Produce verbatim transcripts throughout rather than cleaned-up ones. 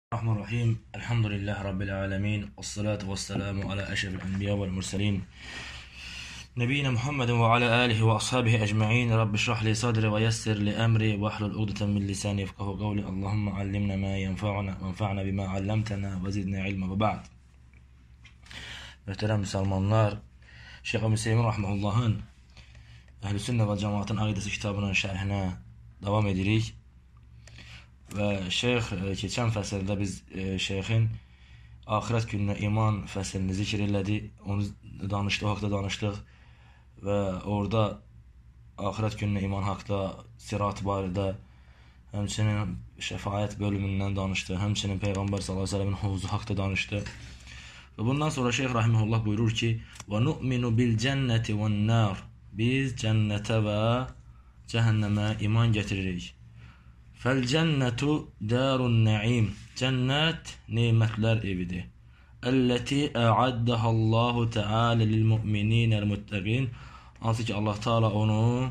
الرحمن الرحيم الحمد لله رب العالمين والصلاة والسلام على أشرف الأنبياء والمرسلين نبينا محمد وعلى آله وأصحابه أجمعين. رب اشرح لي صدري ويسر لي أمري واحلل عقدة من لساني يفقهوا قولي. اللهم علمنا ما ينفعنا وانفعنا بما علمتنا وزدنا علما. وبعد. Möhtərəm müsəlmanlar, Şeyx Hüseyin Rahmetullahın Əhl-i Sünnə və Cemaatın Aqidəsi kitabının şərhinə davam edirik. Və şeyx keçən fəsildə biz şeyxin axirət gününə iman fəsilini zikr elədik. Onu danışdıq, o haqda danışdıq və orada axirət gününə iman haqda, sirat barədə, həmçinin şəfaət bölümündən danışdıq, həmçinin Peyğəmbər sallallahu əleyhi və səlləmin hovuzu haqda danışdıq. Və bundan sonra şeyx rahimehullah buyurur ki: "Və nu'minu bil cenneti ven nar." Biz cənnətə və cəhənnəmə iman gətiririk. Fəl cənnetu darun naim. Cənnət nemətlər evidir. Əlləti a'addahallahu ta'ala lil mu'mininəl muttaqin. Hansı ki Allah Taala onu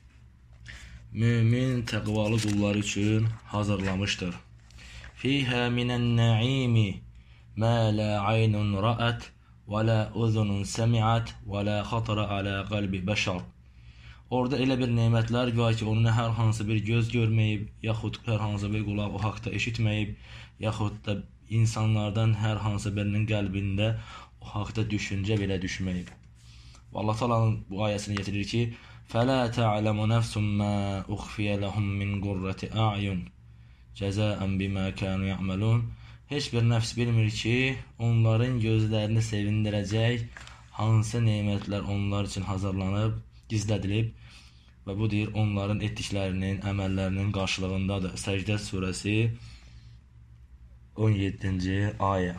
mümin, təqvalı qullar üçün hazırlamışdır. Fiha minən naimi ma la aynun ra'at və la uzunun semi'at və la xatara ala qalbi bəşər. Orada elə bir nemətlər var ki, onu hər hansı bir göz görməyib, yaxud hər hansı bir qulaq o haqda eşitməyib, yaxud da insanlardan hər hansı birinin qəlbində o haqda düşüncə belə düşməyib. Və Allah Taala'nın bu ayəsini getirir ki: "Fələ ta'lamu nefsun ma ukhfiya lahum min qurrati a'yun cəzaən bima kanu ya'malun." Heç bir nəfs bilmir ki, onların gözlərini sevindirəcək hansı nemətlər onlar üçün hazırlanıb, gizlədilib və bu deyir onların etdiklərinin, əməllərinin qarşılığındadır. Səcdə surəsi on yeddinci ayə.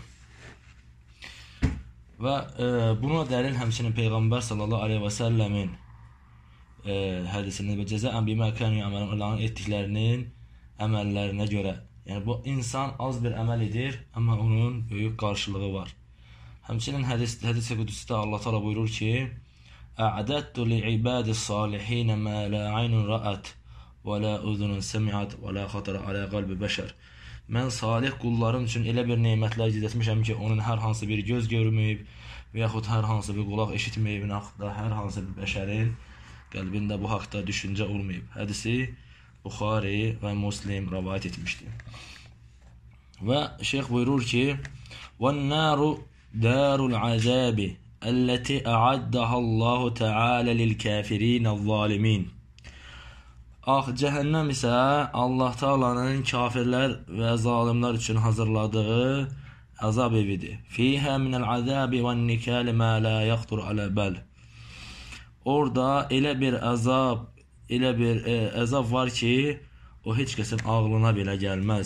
Və e, buna dəlil həmçinin Peyğəmbər sallallahu aleyhi və səlləmin e, hədisində və cəzaən bimə kanu ya'malun, onların etdiklərinin əməllərinə görə. Yəni bu insan az bir əməl edir, amma onun böyük qarşılığı var. Həmçinin hədis hədis-i qudusda Allah Taala buyurur ki: "A'adtu li'ibadis salihin ma la aynun ra'at və la uzunun semi'at və la xatara ala qalbi bəşər." Mən salih qullarım üçün elə bir nemətlər gizlətmişəm ki, onun hər hansı bir göz görməyib və yaxud hər hansı bir qulaq eşitməyib, və hər hansı bir bəşərin qəlbində bu haqda düşüncə olmayıb. Hədisi Buxari və Müslim rivayet etmişdir. Və şeyx buyurur ki: "Ven-naru darul azabi elleti a'addahallahu ta'ala lil-kafirin-z-zalimin." Ah, cəhənnəm isə Allah Taala'nın kafirlər və zalimlər üçün hazırladığı azab evidir. Fiha minel-azabi ven-nikal ma la yaqtur ala bal. Orada elə bir azab, elə bir e, əzab var ki, o heç kəsin ağlına belə gəlməz.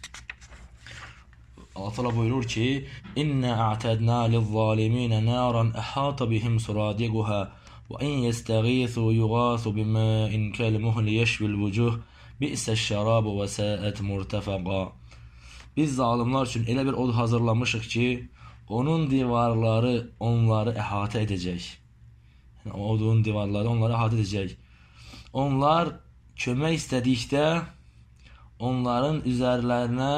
Allah Teala buyurur ki: "İnna a'tadna liz-zalimin naran ahata bihim suradiquha və in yestaghisu yughasu bima'in kal-muhli yashwil wujuh bi'se'ş-şarabu və sa'at murtafaqa." Biz zalimlar üçün elə bir od hazırlamışıq ki, onun divarları onları əhatə edəcək. Yəni odun divarları onları əhatə edəcək. Onlar kömək istədikdə onların üzərlərinə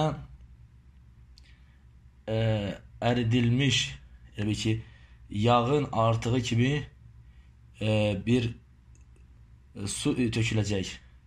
e, əridilmiş, yəni ki, yağın artığı kimi e, bir e, su töküləcək.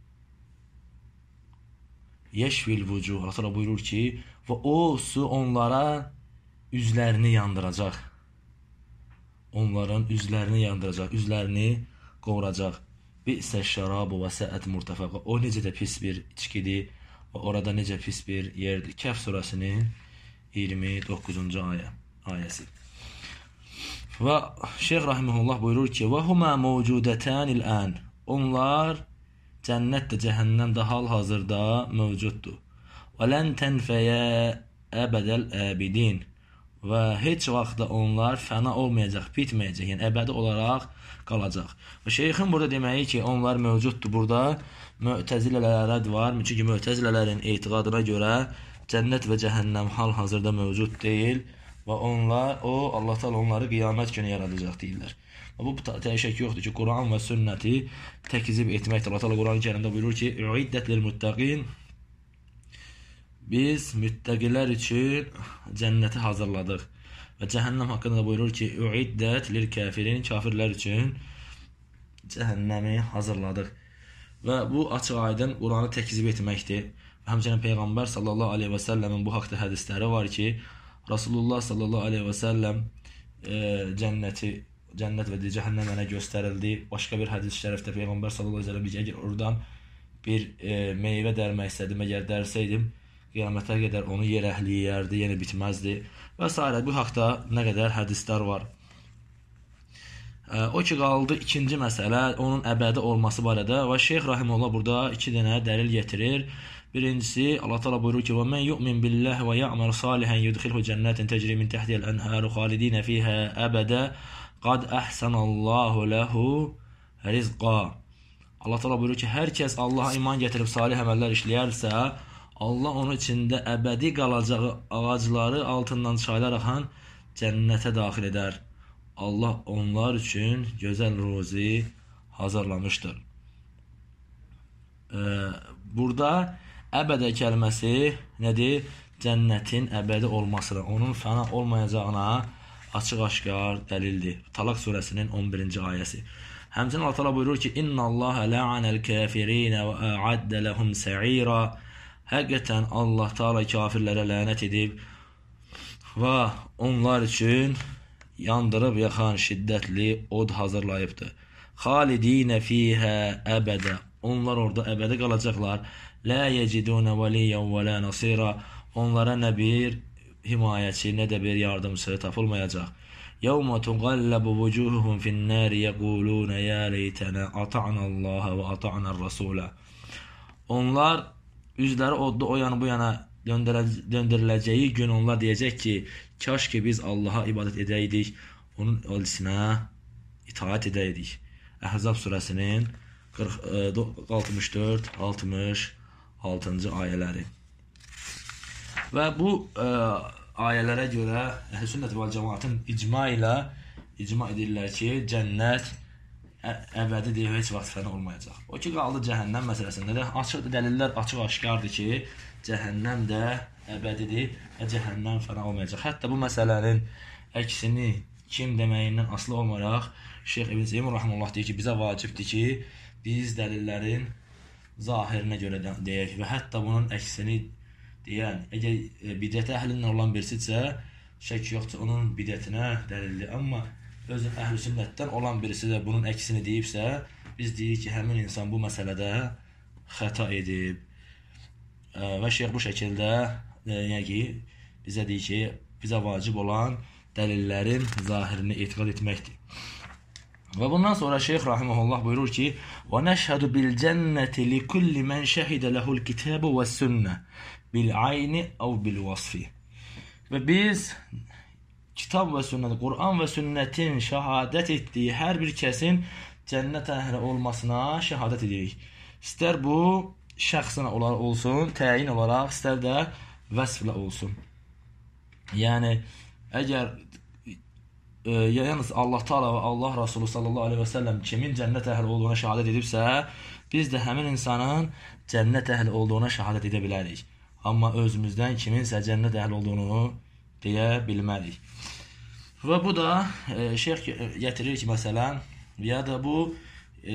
Yeşvil vucuh. Allah buyurur ki, və o su onlara üzlərini yandıracaq. Onların üzlərini yandıracaq, üzlərini qovuracaq. Bi'se'ş-şarabu və sa'at murtafaqa. O necə də pis bir içkidir və orada necə pis bir yerdir. Kəhf surəsinin iyirmi doqquzuncu ayə, ayəsi. Və şeyx rahimehullah buyurur ki: "Və huma mevcudatanil an." Onlar cənnət də cəhənnəm də hal-hazırda mövcuddur. Və lən tənfəyə əbədəl əbidin. Və heç vaxt da onlar fəna olmayacaq, bitməyəcək, yəni əbədi olaraq qalacaq. Və şeyxin burada deməyi ki, onlar mövcuddur. Burada Mü'təzilələrə rədd var. Çünki Mü'təzilələrin etiqadına görə cənnət və cəhənnəm hal-hazırda mövcud deyil və onlar, o Allah Taala onları qiyamət günü yaradacaq deyirlər. Və bu təşək yoxdur ki, Quran və sünnəti təkzib etməkdir. Allah Taala Quran-ı Kərimdə buyurur ki: "Uiddet lil muttaqin." biz müttəqilər üçün cənnəti hazırladıq. Və cəhənnəm haqqında da buyurur ki, "Uiddət lil-kafirin", kafirlər üçün cəhənnəmi hazırladıq. Və bu açıq-aydın Quranı təkzib etməkdir. Və həmçinin Peyğəmbər sallallahu əleyhi və səlləmin bu haqqda hədisləri var ki, Rasulullah sallallahu əleyhi və səlləm e, cənnəti, cənnət və cəhənnəm mənə göstərildi. Başqa bir hədis şərifdə Peyğəmbər sallallahu əleyhi və səlləm deyir ki, əgər oradan bir e, meyvə dərmək istədim, əgər dərsəydim, qiyamətə qədər onu yerəhliyərdi, yəni bitməzdi və s. Bu haqda nə qədər hədislər var. O ki qaldı ikinci məsələ, onun əbədi olması barədə və Şeyx Rahimullah burada iki dənə dəlil getirir. Birincisi, Allah Teala buyurur ki, وَمَنْ يُؤْمِنْ بِاللَّهِ وَيَعْمَلْ صَالِحًا يُدْخِلْهُ جَنَّاتٍ تَجْرِي مِنْ تَحْتِهَا الْأَنْهَارُ خَالِدِينَ فِيهَا أَبَدًا قَدْ أَحْسَنَ اللَّهُ لَهُ رِزْقًا. Allah Teala buyurur ki, hər kəs Allaha iman gətirib salih əməllər işləyərsə, Allah onun içində əbədi qalacağı ağacları altından çaylar axan cənnətə daxil edər. Allah onlar üçün gözəl ruzi hazırlamışdır. Ee, burada əbədə kəlməsi nədir? Cənnətin əbədi olmasına, onun fəna olmayacağına açıq-aşkar dəlildir. Talaq surəsinin on birinci ayəsi. Həmçinin Allah Teala buyurur ki, "İnna Allaha la'anal kafirin və a'adda lahum sa'ira." Həqiqətən Allah Teala kafirlərə lənət edib və onlar üçün yandırıb yaxan şiddətli od hazırlayıbdır. Xalidinə fiyhə əbədə. Onlar orada əbədi qalacaqlar. La yecidunə vəliyən və la nasira. Onlara nə bir himayəçi, nə də bir yardımcı tapılmayacaq. Yevmə tuqallabu vucuhuhum fin-nari yəquluna ya leytənə ata'nallaha və ata'nar-rasulə. Onlar üzləri odda o yana bu yana döndürüləcəyi gün onlar deyəcək ki, kaş ki biz Allaha ibadət edəydik, onun elçisinə itaat edəydik. Əhzab surəsinin altmış dörd altmış altıncı ayələri. Və bu ə, ayələrə görə Əhl-i Sünnət və Cəmaatın icma ilə icma edirlər ki, cənnət əbədidir, heç vaxt fəna olmayacaq. O ki qaldı cəhənnəm məsələsində də açıq dəlillər açıq-aşkardır ki, cəhənnəm də əbədidir və cəhənnəm fəna olmayacaq. Hətta bu məsələnin əksini kim deməyindən asılı olmayaraq Şeyx İbn Teymiyyə Rahimehullah deyir ki, bizə vacibdir ki, biz dəlillərin zahirinə görə deyək və hətta bunun əksini deyən, əgər bidət əhlindən olan birisisə, şək yoxdur, onun bidətinə dəlildir. Amma öz əhl-i sünnətdən olan birisi də bunun əksini deyibsə, biz deyirik ki, həmin insan bu məsələdə xəta edib. Və şeyx bu şəkildə yəni ki, bizə deyir ki, bizə vacib olan dəlillərin zahirini etiqad etməkdir. Və bundan sonra şeyx rahimehullah buyurur ki, وَنَشْهَدُ بِالْجَنَّةِ لِكُلِّ مَنْ شَهِدَ لَهُ الْكِتَابُ وَالسُّنَّةِ بِالْعَيْنِ أَوْ بِالْوَصْفِ. Və biz kitab və sünnət, Quran və sünnətin şəhadət etdiyi hər bir kəsin cənnət əhli olmasına şəhadət edirik. İstər bu şəxsinə olsun, təyin olaraq, istər də vəsflə olsun. Yəni, əgər e, yalnız Allah Teala və Allah Rasulü sallallahu aleyhi və səlləm kimin cənnət əhli olduğuna şəhadət edibsə, biz də həmin insanın cənnət əhli olduğuna şəhadət edə bilərik. Amma özümüzdən kiminsə cənnət əhli olduğunu deyə bilmərik. Və bu da e, şeyx gətirir ki, məsələn, ya da bu e,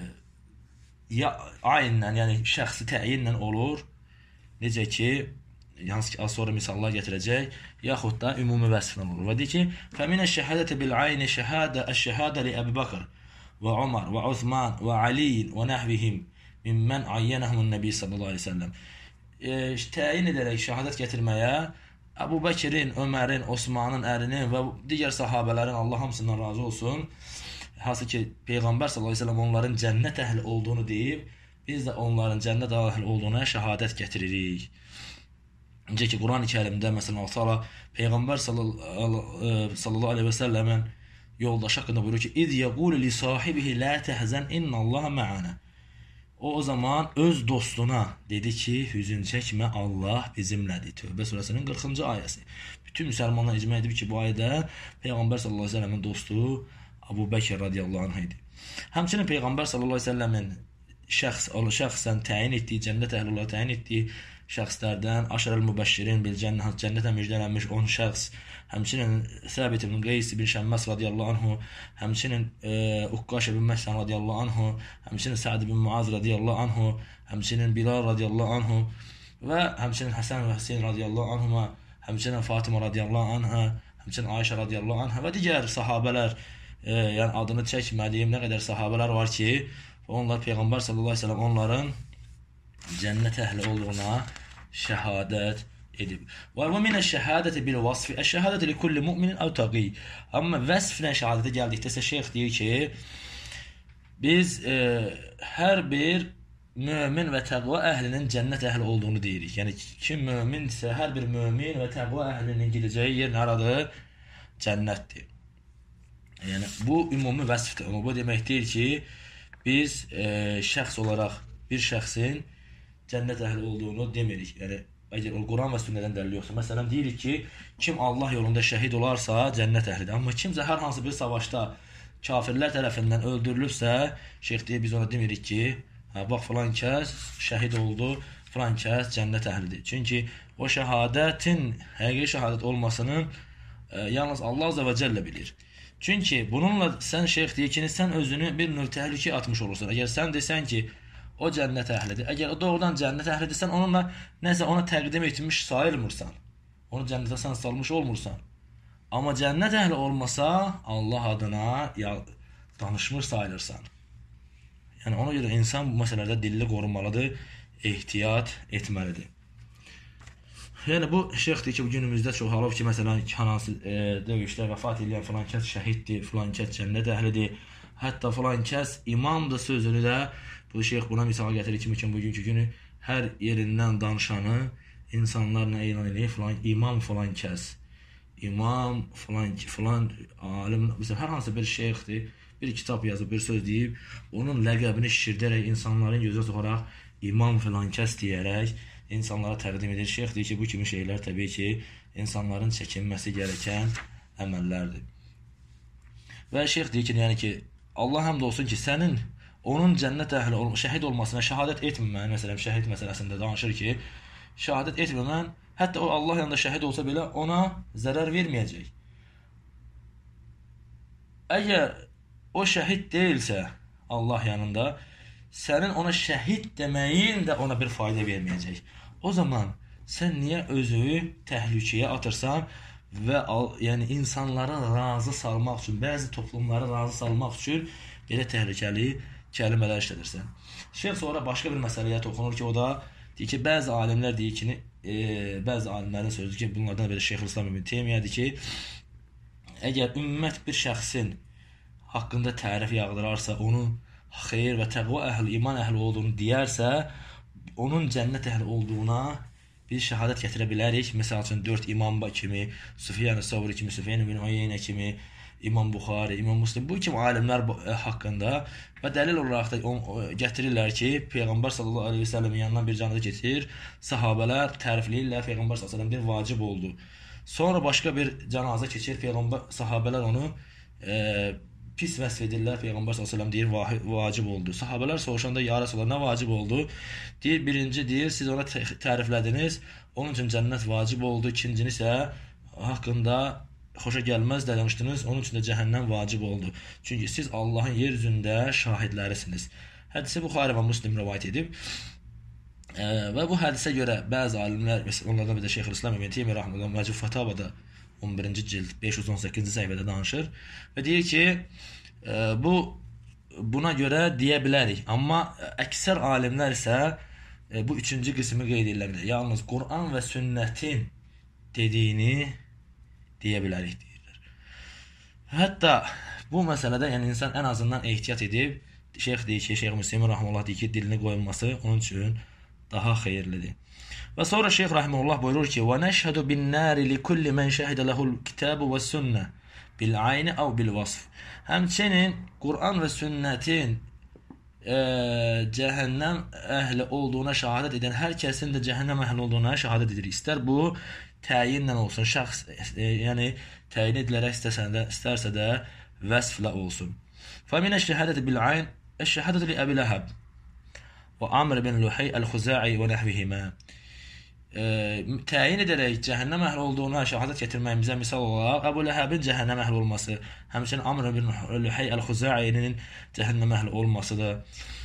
ya ayinlə, yəni şəxsi təyinlə olur, necə ki, hansı ki, az sonra misallar gətirəcək, yaxud da ümumi vəsflə olur. Və deyir ki, فَمِنَ الشَّهَادَةِ بِالْعَيْنِ الشَّهَادَةِ لِأَبِبَكْرِ وَعُمَرْ وَعُثْمَانْ وَعَلِيٍّ وَنَحْوِهِمْ مِمَّنْ عَيَّنَهُمُ النَّبِيُّ sallallahu aleyhi ve sellem. E, təyin edərək şəhadət gətirməyə Əbu Bəkirin, Ömərin, Osmanın, Əlinin və digər sahabələrin, Allah hamısından razı olsun, hansı ki, Peyğəmbər sallallahu aleyhi ve sellem onların cənnət əhli olduğunu deyib, biz də onların cənnət əhli olduğuna şəhadət gətiririk. Necə ki, Quran-ı Kərimdə, məsələn, Allah Peyğəmbər sallallahu aleyhi ve sellemin yoldaşı haqqında buyurur ki, İz yəqulu li sahibihi la təhzən innallaha ma'ana. O, o zaman öz dostuna dedi ki, hüzün çəkmə, Allah bizimlədir. Tövbə surəsinin qırxıncı ayəsi. Bütün müsəlmanlar icma edib ki, bu ayədə Peyğəmbər sallallahu aleyhi ve sellemin dostu Əbu Bəkir radiyallahu anh idi. Həmçinin Peyğəmbər sallallahu aleyhi ve sellemin şəxs, şəxsən təyin etdiyi, cənnət əhli olaraq təyin etdiyi şəxslərdən Aşarəl Mübəşşirin bil cənnət, cənnətə müjdələnmiş on şəxs, həmçinin Səbit ibn Qeys ibn Şəmməs radiyallahu anhu, həmçinin e, Uqqaş ibn Məhsən radiyallahu anhu, həmçinin Səd ibn Muaz radiyallahu anhu, həmçinin Bilal radiyallahu anhu və həmçinin Həsən və Hüseyn radiyallahu anhuma, həmçinin Fatıma radiyallahu anha, həmçinin Ayşə radiyallahu anha və digər sahabələr, e, yəni adını çəkmədiyim nə qədər sahabələr var ki, onlar Peyğəmbər sallallahu əleyhi və səlləm onların cənnət əhli olduğuna şəhadət edib. Və minə şəhadəti bil vasfi, əş-şəhadəti li kulli mu'minin əv taqi. Amma vəsflə şəhadətə gəldikdə isə şeyx deyir ki, biz e, hər bir mömin və təqva əhlinin cənnət əhli olduğunu deyirik. Yəni kim möminsə, hər bir mömin və təqva əhlinin gedəcəyi yer nəradır? Cənnətdir. Yəni bu ümumi vəsfdir. Amma bu demək deyil ki, biz e, şəxs olaraq bir şəxsin cənnət əhli olduğunu demirik. Yəni əgər o Quran və sünnədən dəlil yoxsa, məsələn deyirik ki, kim Allah yolunda şəhid olarsa cənnət əhlidir. Amma kimsə hər hansı bir savaşda kafirlər tərəfindən öldürülübsə, şeyx deyir, biz ona demirik ki, hə, bax filan kəs şəhid oldu, filan kəs cənnət əhlidir. Çünki o şəhadətin həqiqi şəhadət olmasını e, yalnız Allah azza və cəllə bilir. Çünki bununla sən şeyx deyir ki, sən özünü bir növ təhlükəyə atmış olursan. Əgər sən desən ki, o cənnət əhlidir. Əgər o doğrudan cənnət əhlidirsən, onunla nəsə ona təqdim etmiş sayılmırsan. Onu cənnətə sən salmış olmursan. Amma cənnət əhli olmasa, Allah adına ya, danışmış sayılırsan. Yəni ona görə insan bu məsələdə dilli qorunmalıdır, ehtiyat etməlidir. Yəni bu şeyx deyir ki, bu günümüzdə çox halov ki, məsələn, hansı e, döyüşdə vəfat edən filan kəs şəhiddir, filan kəs cənnət əhlidir, hətta filan kəs imamdır sözünü də bu şeyx buna misal gətirir kimi ki, bugünkü günü hər yerindən danışanı insanlar nə elan edir? Filan imam filan kəs, imam filan filan alim, məsələn, hər hansı bir şeyxdir, bir kitab yazıb, bir söz deyib, onun ləqəbini şişirdərək insanların gözünə soxaraq imam filan kəs deyərək insanlara təqdim edir. Şeyx deyir ki, bu kimi şeylər təbii ki, insanların çəkinməsi gərəkən əməllərdir. Və şeyx deyir ki, yəni ki, Allah həmd olsun ki, sənin onun cənnət əhli ol şəhid olmasına şəhadət etməyən, məsələn, şəhid məsələsində danışır ki, şəhadət etməyən, hətta o Allah yanında şəhid olsa belə ona zərər verməyəcək. Əgər o şəhid deyilsə Allah yanında, sənin ona şəhid deməyin də ona bir fayda verməyəcək. O zaman sən niyə özünü təhlükəyə atırsan və yəni insanları razı salmaq üçün, bəzi toplumları razı salmaq üçün belə təhlükəli kəlmələr işlədirsən. Şeyx sonra başqa bir məsələyə toxunur ki, o da deyir ki, bəzi alimlər deyir ki, e, bəzi alimlərin sözüdür ki, bunlardan biri Şeyxülislam ibn Teymiyədir ki, əgər ümmət bir şəxsin haqqında tərif yağdırarsa, onun xeyir və təqva əhli, iman əhli olduğunu deyərsə, onun cənnət əhli olduğuna biz şəhadət gətirə bilərik. Məsəl üçün dörd imam kimi, Süfyan Səvri kimi, Süfyan ibn Uyeynə kimi, İmam Buxari, İmam Müslim, bu kimi alimlər haqqında və dəlil olaraq da gətirirlər ki, Peyğəmbər sallallahu əleyhi və səlləmin yanından bir cənazə keçir, sahabələr tərifləyirlər, Peyğəmbər sallallahu əleyhi və səlləm deyir, vacib oldu. Sonra başqa bir cənazə keçir, Peyğəmbər sahabələr onu e, pis vəsf edirlər, Peyğəmbər sallallahu əleyhi və səlləm deyir, vacib oldu. Sahabələr soruşanda ya Rasulullah nə vacib oldu? Deyir, birinci deyir, siz ona təriflədiniz, onun üçün cənnət vacib oldu. İkincini isə haqqında xoşa gəlməz də demişdiniz, onun üçün də cəhənnəm vacib oldu. Çünki siz Allahın yer üzündə şahidlərisiniz. Hədisi Buxari və Müslim rivayet edib. E, və bu hədisə görə bəzi alimlər, mesela onlardan bir də Şeyxülislam ibn Teymiyyə rəhməhullah Məcmu Fətavada on birinci cild beş yüz on səkkizinci səhifədə danışır və deyir ki, e, bu buna görə deyə bilərik. Amma əksər alimlər isə e, bu üçüncü qismi qeyd edirlər. Yalnız Quran və sünnətin dediyini deyə bilərik deyirlər. Hətta bu məsələdə yəni insan ən azından ehtiyat edib, şeyx deyir ki, Şeyx Müslim rəhməhullah deyir ki, dilini qoyulması onun üçün daha xeyirlidir. Və sonra şeyx rəhməhullah buyurur ki, "Və nəşhədu bin-nari likulli men şəhidə lehul kitabu və sünnə bil-ayni əv bil-vasf." Həmçinin Quran və sünnətin e, cəhənnəm əhli olduğuna şahadət edən hər kəsin də cəhənnəm əhli olduğuna şahadət edir. İstər bu təyinlə olsun, şəxs e, yəni təyin edilərək istəsə də, istərsə də vəsflə olsun. فَمِنَ الشَّهَادَةِ بِالْعَيْنِ الشَّهَادَةُ لِأَبِي لَهَبٍ وَعَمْرِ بِنْ لُحَيْ الْخُزَاعِي وَنَحْوِهِمَا. e, təyin edərək cəhənnəm əhli olduğuna şahadət gətirməyimizə misal olaraq Əbu Ləhəbin cəhənnəm əhli olması, həmçinin Amr ibn Luhay el-Xuzai'nin cəhənnəm əhli olmasıdır.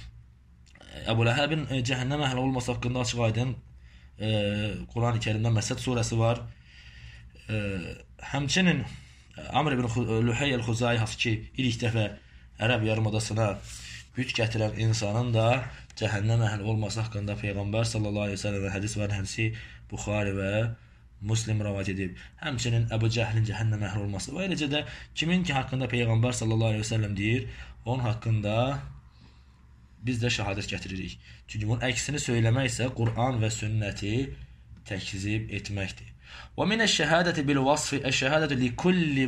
Əbu Ləhəbin cəhənnəm əhli olması haqqında açıq aydın e, Quran-ı Kərimdə Məsəd surəsi var. E, həmçinin Amr ibn Luhay el-Xuzai hansı ki ilk dəfə Ərəb yarımadasına güc gətirən insanın da cəhənnəm əhli olması haqqında Peyğəmbər sallallahu aleyhi ve sellem hədis var, hədisi Buxari və Müslim rivayet edib. Həmçinin Əbu Cəhlin cəhənnəm əhli olması və eləcə də kimin ki haqqında Peyğəmbər sallallahu aleyhi ve sellem deyir, onun haqqında biz də şahadət gətiririk. Çünki bunun əksini söyləmək isə Quran və sünnəti təkzib etməkdir. Və minəş-şəhadəti bil-vasfi əş-şəhadətu li-kulli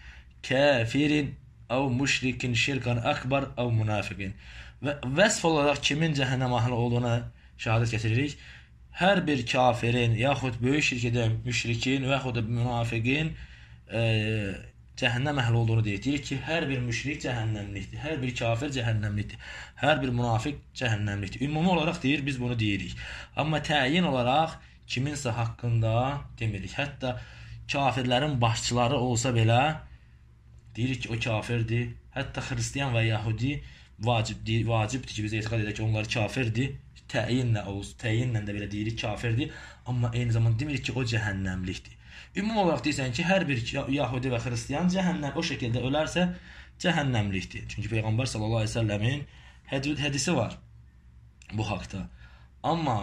kafirin əv müşrikin şirkan akbar əv münafiqin. Və vəsf olaraq kimin cəhənnəm əhli olduğuna şahadət gətiririk? Hər bir kafirin, yaxud böyük şirk edən müşrikin və yaxud da münafiqin e, cəhənnəm əhli olduğunu deyir. Deyir ki, hər bir müşrik cəhənnəmlikdir, hər bir kafir cəhənnəmlikdir, hər bir münafiq cəhənnəmlikdir. Ümumi olaraq deyir, biz bunu deyirik. Amma təyin olaraq kiminsə haqqında demirik. Hətta kafirlərin başçıları olsa belə deyirik ki, o kafirdir. Hətta xristiyan və yahudi vacibdir, vacibdir ki, biz etiqad edək ki, onlar kafirdir. Təyinlə olsun, təyinlə də belə deyirik, kafirdir. Amma eyni zamanda demirik ki, o cəhənnəmlikdir. Ümumi olaraq deyirsən ki, hər bir yahudi və xristiyan cəhənnəm o şəkildə ölərsə cəhənnəmlikdir. Çünki Peyğəmbər sallallahu aleyhi ve sellemin hədisi var bu haqda. Amma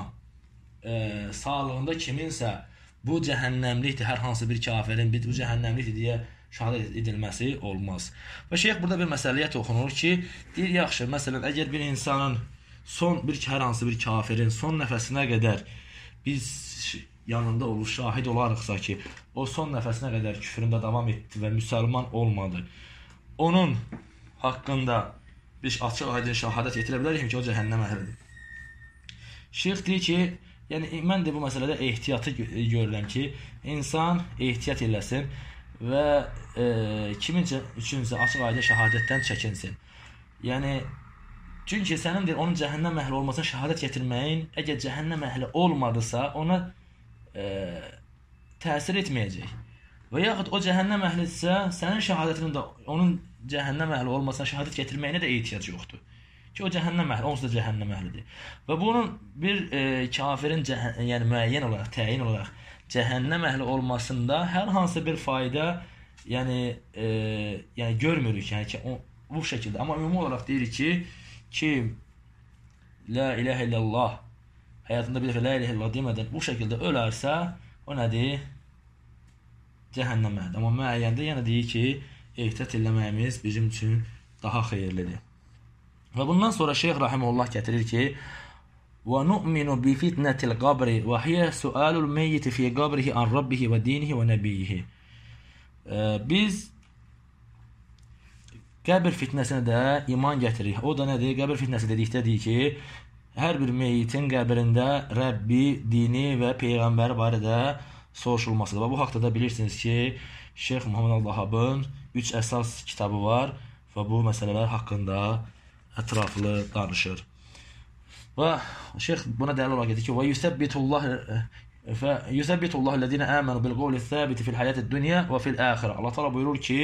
e, sağlığında kiminsə bu cəhənnəmlikdir, hər hansı bir kafirin bu cəhənnəmlikdir deyə şahadət edilməsi olmaz. Və şeyx burada bir məsələyə toxunur ki, deyir, yaxşı, məsələn, əgər bir insanın son bir hər hansı bir kafirin son nəfəsinə qədər biz yanında olur, şahid olarıqsa ki, o son nəfəsinə qədər küfründə davam etdi və müsəlman olmadı. Onun haqqında biz açıq aydın şahadət getirə bilərik ki, o cəhənnəm əhlidir. Şeyx deyir ki, yəni mən də bu məsələdə ehtiyatı görürəm ki, insan ehtiyat eləsin və e, kimincə üçüncə açıq aydın şahadətdən çəkinsin. Yəni çünki sənin deyir, onun cəhənnəm əhli olmasına şahadət gətirməyin, əgər cəhənnəm əhli olmadısa, ona e, təsir etməyəcək. Və yaxud o cəhənnəm əhlidirsə, sənin şahadətinin də onun cəhənnəm əhli olmasına şahadət gətirməyinə də ehtiyac yoxdur. Ki, o cəhənnəm əhli, onsuz da cəhənnəm əhlidir. Və bunun bir e, kafirin yəni müəyyən olaraq, təyin olaraq cəhənnəm əhli olmasında hər hansı bir fayda yəni, e, yəni görmürük. Yəni ki, o, bu şəkildə. Amma ümumi olaraq deyirik ki, kim la ilahə illallah həyatında bir dəfə la ilahə illallah demədən bu şəkildə ölərsə, o nədir? Cəhənnəm əhlidir. Amma müəyyəndə yenə deyir ki, ehtiyat eləməyimiz bizim üçün daha xeyirlidir. Və bundan sonra Şeyx Rahimullah gətirir ki, وَنُؤْمِنُ بِفِتْنَةِ الْقَبْرِ وَهِيَ سُؤَالُ الْمَيِّتِ فِي قَبْرِهِ عَنْ رَبِّهِ وَدِينِهِ وَنَبِيِّهِ. Biz qəbir fitnəsinə də iman gətiririk. O da nədir? Qəbir fitnəsi dedikdə deyir ki, hər bir meyitin qəbrində Rəbbi, dini və Peyğəmbəri barədə soruşulmasıdır. Və bu haqda da bilirsiniz ki, Şeyx Muhammed Al-Vahabın üç əsas kitabı var və bu məsələlər haqqında ətraflı danışır. Və şeyx buna dəlil olaraq gedir ki, və yusəbbitullah fə yusəbbitullah ellezine amanu bil qawli sabit fil hayatid dunya və fil axirə. Allah Taala buyurur ki,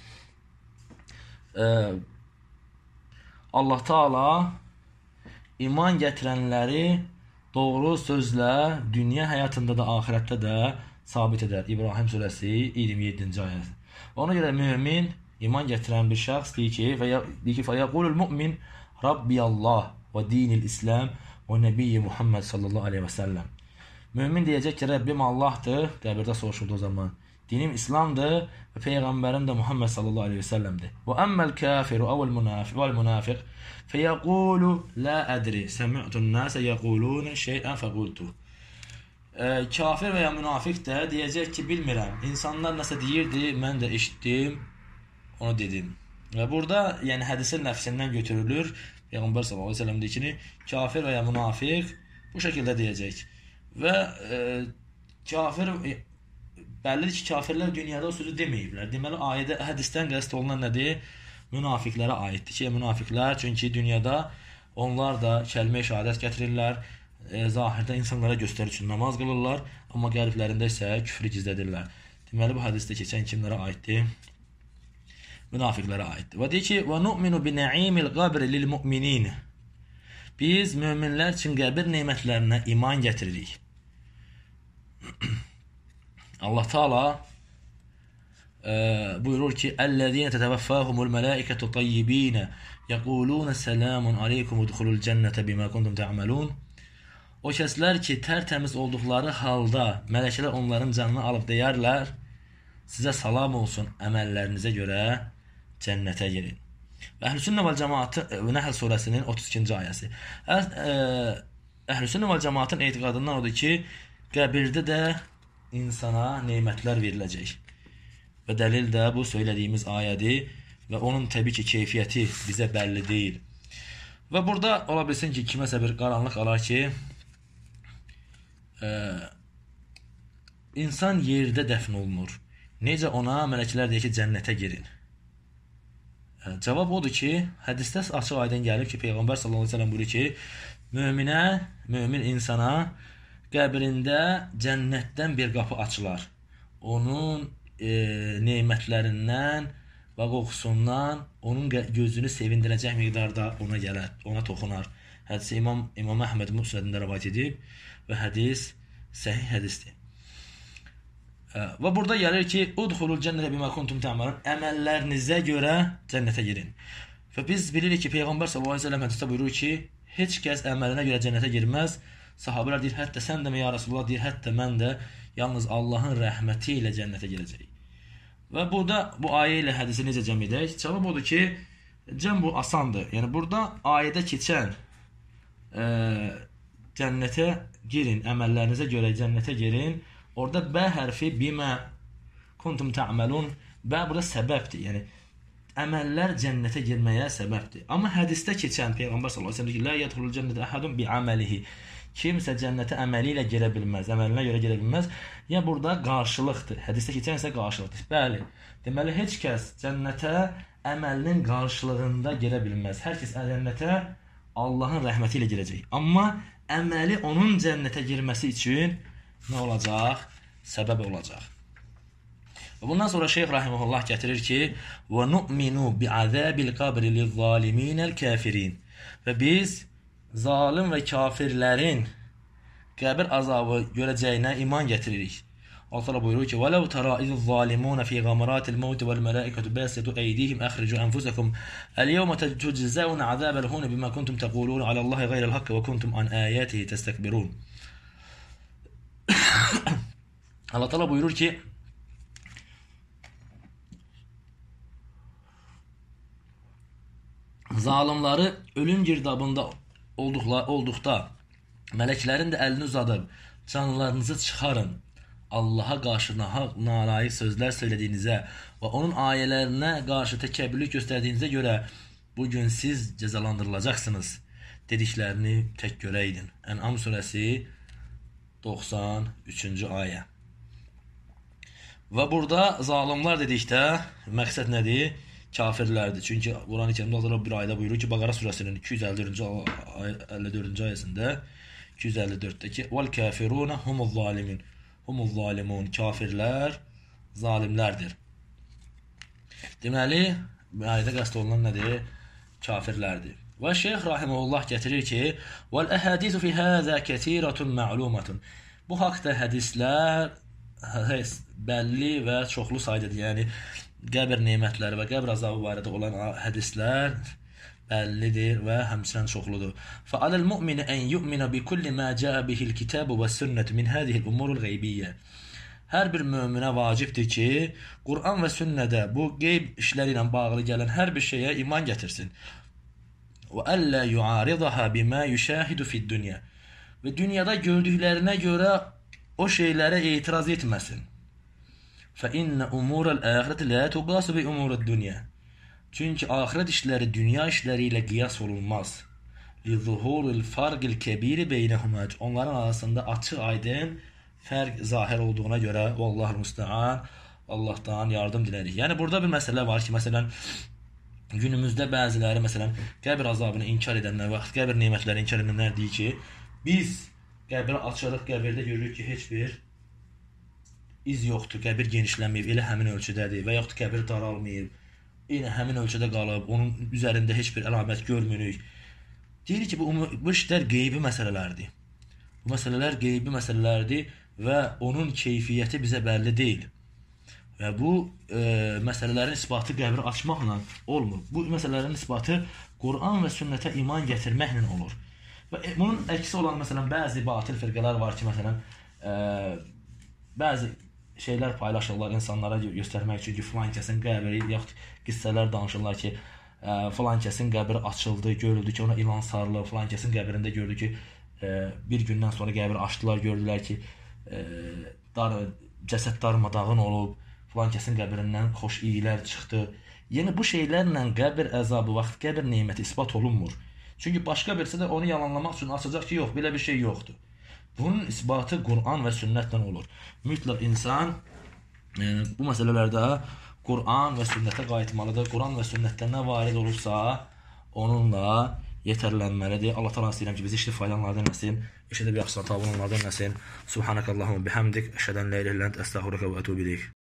e, Allah Taala iman gətirənləri doğru sözlə dünya həyatında da, axirətdə də sabit edər. İbrahim surəsi iyirmi yeddinci ayəsi. Ona görə mömin, iman gətirən bir şəxs deyir ki, və deyir ki, fəyəqulul mu'min Rabbiyallah və dinil İslam və Nəbiyyi Muhammed sallallahu aleyhi və səlləm. Mömin deyəcək ki, Rəbbim Allahdır, qəbirdə soruşulduğu zaman. Dinim İslamdır və Peyğəmbərim də Muhammed sallallahu aleyhi və səlləmdir. Və əmməl kafiru əvəl münafiq fəyəqulu la ədri səmi'tun nəsə yəqulun şeyən fəqultu. Kafir və ya münafiq də deyəcək ki, bilmirəm. İnsanlar nəsə deyirdi, mən də eşitdim, onu dedim. Və burada yəni hədisin nəfsindən götürülür. Peyğəmbər sallallahu əleyhi və səlləm deyir ki, kafir və ya münafiq bu şəkildə deyəcək. Və e, kafir e, bəllidir ki, kafirlər dünyada o sözü deməyiblər. Deməli, ayədə hədisdən qəsd olunan nədir? Münafiqlərə aiddir ki, münafiqlər çünki dünyada onlar da kəlmə-i şəhadət gətirirlər, e, zahirdə insanlara göstəriş üçün namaz qılırlar, amma qəlblərində isə küfrü gizlədirlər. Deməli bu hədisdə keçən kimlərə aiddir? Münafiqlərə aiddir. Və deyir ki: "Və nu'minu bi na'imil qabr lil mu'minin." Biz möminlər üçün qəbir nemətlərinə iman gətiririk. Allah Taala e, buyurur ki: "Ellezine tetevaffahumul melaiketu tayyibin yaqulun selamun aleykum udkhulul cennete bima kuntum ta'malun." O kəslər ki, tərtəmiz olduqları halda mələkələr onların canını alıb deyərlər: "Sizə salam olsun, əməllərinizə görə cənnətə girin." Və Əhlüsünnə vəl Cemaatı Nəhl surəsinin otuz ikinci ayəsi. Əhlüsünnə vəl Cemaatın etiqadından odur ki, qəbirdə də insana nemətlər veriləcək. Və dəlil də bu söylədiyimiz ayədir və onun təbii ki, keyfiyyəti bizə bəlli deyil. Və burada ola bilsin ki, kiməsə bir qaranlıq alar ki, e, insan yerdə dəfn olunur. Necə ona mələklər deyir ki, cənnətə girin. Cavab odur ki, hədisdə açıq aydın gəlib ki, Peyğəmbər sallallahu əleyhi və səlləm buyurur ki, möminə, mömin insana qəbrində cənnətdən bir qapı açılar. Onun e, nemətlərindən və qoxusundan onun gözünü sevindirəcək miqdarda ona gələr, ona toxunar. Hədisi İmam İmam Əhməd Müsnədində rivayet edib və hədis səhih hədisdir. Və burada gəlir ki, udxulul cənnətə bima kuntum ta'malun, əməllərinizə görə cənnətə girin. Və biz bilirik ki, Peyğəmbər sallallahu əleyhi və səlləm hədisdə buyurur ki, heç kəs əməlinə görə cənnətə girməz. Sahabələr deyir, hətta sən də mi ya Rasulullah, deyir, hətta mən də, yalnız Allahın rəhməti ilə cənnətə girəcəyik. Və burada bu ayə ilə hədisi necə cəm edək? Cavab odur ki, cəm bu asandır. Yəni burada ayədə keçən e, cənnətə girin, əməllərinizə görə cənnətə girin. Orada B hərfi bimə kuntum ta'malun, B burada səbəbdir. Yəni əməllər cənnətə girməyə səbəbdir. Amma hədisdə keçən Peyğəmbər sallallahu əleyhi və səlləm deyir ki, la yədxulul cənnətə əhadun bi'amalihi. Kimsə cənnətə əməli ilə girə bilməz, əməlinə görə girə bilməz. Ya burada qarşılıqdır. Hədisdə keçən isə qarşılıqdır. Bəli. Deməli heç kəs cənnətə əməlinin qarşılığında girə bilməz. Hər kəs cənnətə Allahın rəhməti ilə girəcək. Amma əməli onun cənnətə girməsi üçün nə olacaq? Səbəb olacaq. Və bundan sonra Şeyx Rahiməhullah gətirir ki, və nu'minu bi'azabil qabri lizzaliminəl kafirin. Və biz zalim və kafirlərin qəbir azabı görəcəyinə iman gətiririk. Allah buyurur ki, وَلَوْ تَرَا إِذِ الظَّالِمُونَ فِي غَمَرَاتِ الْمَوْتِ وَالْمَلَائِكَةُ بَاسِطُو أَيْدِيهِمْ أَخْرِجُوا أَنفُسَكُمْ الْيَوْمَ تُجْزَوْنَ عَذَابَ الْهُونِ بِمَا كُنْتُمْ تَقُولُونَ عَلَى اللَّهِ غَيْرَ الْحَقِّ وَكُنْتُمْ عَنْ آيَاتِهِ تَسْتَكْبِرُونَ. Allah Teala buyurur ki, zalimları ölüm girdabında olduqla, olduqda mələklərin də əlini uzadıb canlarınızı çıxarın. Allaha qarşı nalayiq sözlər söylədiyinizə və onun ayələrinə qarşı təkəbbürlük göstərdiyinizə görə bugün siz cəzalandırılacaqsınız dediklərini tək görəydin. Ən'am surəsi doxsan üçüncü ayə. Və burada zalimlar dedikdə məqsəd nədir? Kafirlərdir. Çünki Quran-ı Kərimdə Allah bir ayədə buyurur ki, Bəqərə surəsinin iki yüz əlli dördüncü ayəsində iki yüz əlli dörddə ki, "Vel kafirun humuz zalimin." Humuz zalimun, kafirlər zalimlərdir. Deməli, bu ayədə qəsd olunan nədir? Kafirlərdir. Və Şeyx Rahiməhullah gətirir ki, "Vel ahadisu fi hada kəsiratun ma'lumatun." Bu haqqda hədislər bəlli və çoxlu saydadır. Yəni qəbir nemətləri və qəbir azabı barədə olan hədislər bəllidir və həmçinin çoxludur. فَعَلَى الْمُؤْمِنِ أَنْ يُؤْمِنَ بِكُلِّ مَا جَاءَ بِهِ الْكِتَابُ وَالسُنَّةُ مِنْ هَذِهِ الْأُمُورِ الْغَيْبِيَّةِ. Hər bir möminə vacibdir ki, Quran və sünnədə bu qeyb işləri ilə bağlı gələn hər bir şeyə iman gətirsin. وَأَلَّا يُعَارِضَهَا بِمَا يُشَاهِدُ فِي الدُّنْيَا. Və dünyada gördüklərinə görə o şeylərə etiraz etməsin. فَإِنَّ أُمُورَ الْآخِرَةِ لَا تُقَاسُ بِأُمُورِ الدُّنْيَا. Çünki axirət işləri dünya işləri ilə qiyas olunmaz. لِظُهُورِ الْفَرْقِ الْكَبِيرِ بَيْنَهُمَا. Onların arasında açıq aydın fərq zahir olduğuna görə Vallahu müstəan, Allahdan yardım dilərik. Yəni burada bir məsələ var ki, məsələn günümüzdə bəziləri məsələn qəbir azabını inkar edənlər və qəbir nemətlərini inkar edənlər deyir ki, biz Qəbri açırıq, qəbirdə görürük ki, heç bir iz yoxdur, qəbir genişlənməyib, elə həmin ölçüdədir və yaxud qəbir daralmayıb, yenə həmin ölçüdə qalıb, onun üzərində heç bir əlamət görmürük. Deyirik ki, bu, bu işlər qeybi məsələlərdir. Bu məsələlər qeybi məsələlərdir və onun keyfiyyəti bizə bəlli deyil. Və bu e, məsələlərin isbatı qəbri açmaqla olmur. Bu məsələlərin isbatı Quran və sünnətə iman gətirməklə olur. Və bunun əksi olan, məsələn, bəzi batil firqələr var ki, məsələn, e, bəzi şeylər paylaşırlar insanlara göstərmək üçün ki, filan kəsin qəbri, yaxud qissələr danışırlar ki, e, filan kəsin qəbri açıldı, görüldü ki, ona ilan sarılır, filan kəsin qəbrində gördü ki, e, bir gündən sonra qəbri açdılar, gördülər ki, e, dar, cəsəd darmadağın olub, filan kəsin qəbrindən xoş iyilər çıxdı. Yəni bu şeylərlə qəbir əzabı, vaxt qəbir neməti isbat olunmur. Çünki başqa birisi də onu yalanlamaq üçün açacaq ki, yox, belə bir şey yoxdur. Bunun isbatı Quran və sünnətlə olur. Mütləq insan yəni, bu məsələlərdə Quran və sünnətə qayıtmalıdır. Quran və sünnətdə nə varid olursa, onunla yetərlənməlidir. Allah təala istəyirəm ki, bizi işli faydalardan eləsin, işdə bir yaxşı tabi olanlardan eləsin. Subhanakallahumma bihamdik, əşhədən la ilahe illə ente, estağfiruke və etûbü ileyk.